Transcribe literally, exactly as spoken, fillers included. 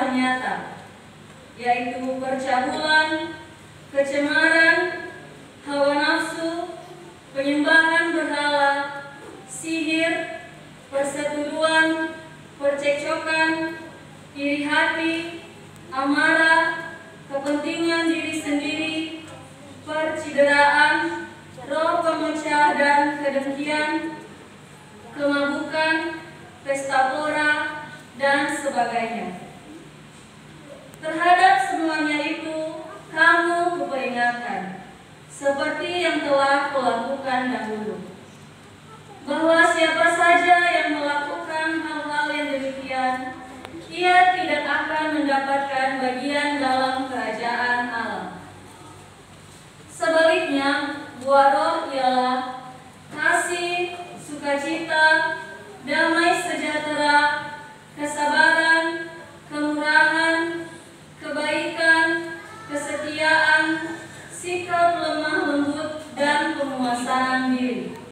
telah nyata, yaitu percabulan, kecemaran, hawa nafsu, penyembahan berhala, sihir, perseteruan, percekcokan, iri hati, amarah, kepentingan diri sendiri, percideraan, roh pemecah dan kedengkian, kemabukan, pesta pora, dan sebagainya. Terhadap semuanya itu, kamu kuperingatkan, seperti yang telah kulakukan dahulu, bahwa siapa saja yang melakukan hal-hal yang demikian, ia tidak akan mendapatkan bagian dalam kerajaan Allah. Sebaliknya, buah roh ialah kasih, sukacita, damai sejahtera, kesabaran, kemurahan, kebaikan, kesetiaan, sikap lemah lembut, dan penguasaan diri.